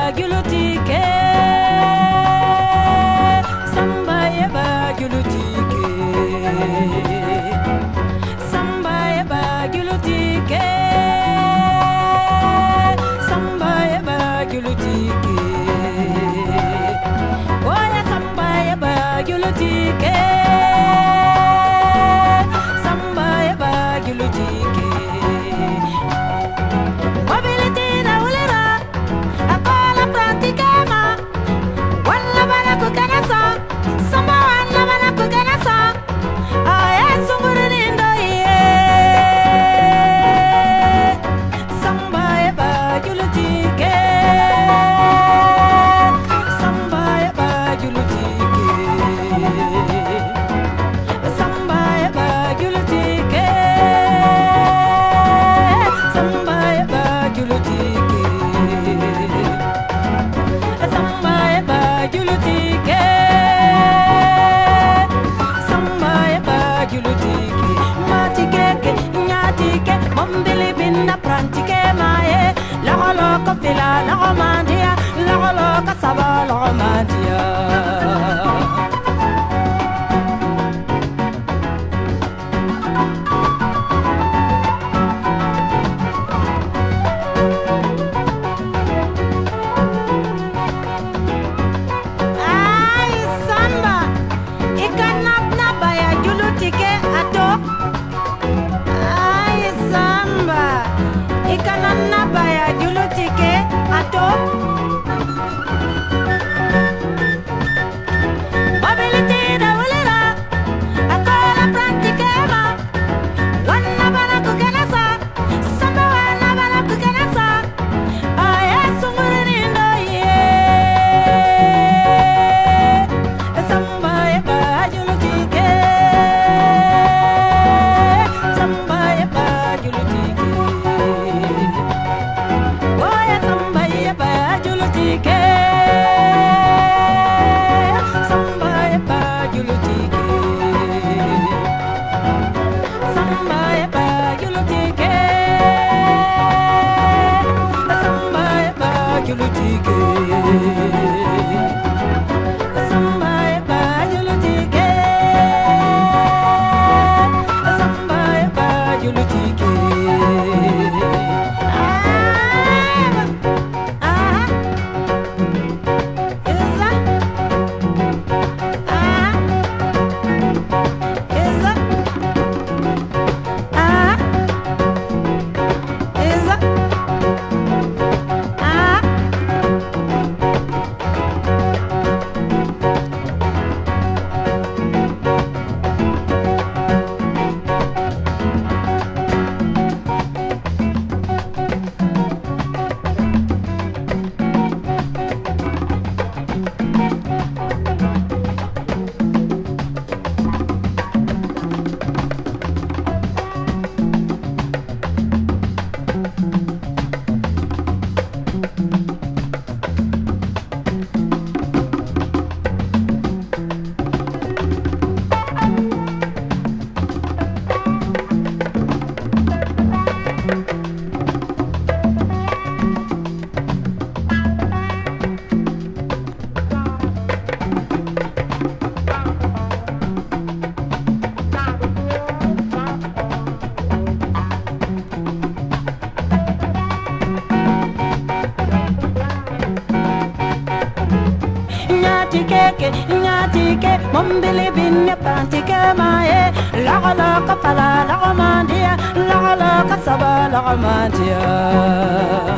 bagulutike, samba e bagulutike, samba e bagulutike, samba e bagulutike, oh ya samba e bagulutike, samba e bagulutike. La romandia, la roca saba la romandia. Ay samba, ikanap na baya julutike ato. Ay samba, ikanap na baya julutike ato. Nyatike, mombili binne pantike mae, la kapala la romandia, la saba la romandia.